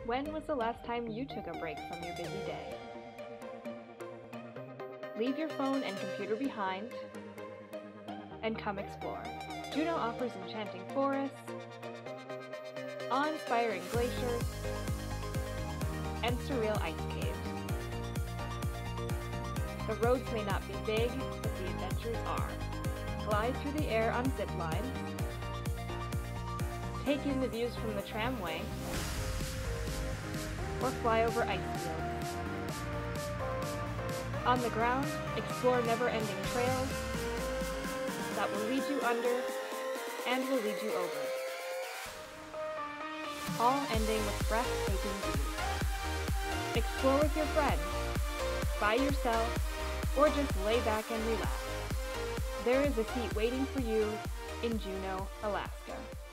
When was the last time you took a break from your busy day? Leave your phone and computer behind and come explore. Juneau offers enchanting forests, awe-inspiring glaciers, and surreal ice caves. The roads may not be big, but the adventures are. Glide through the air on zip lines, take in the views from the tramway, or fly over ice fields. On the ground, explore never-ending trails that will lead you under and will lead you over, all ending with breathtaking views. Explore with your friends, by yourself, or just lay back and relax. There is a seat waiting for you in Juneau, Alaska.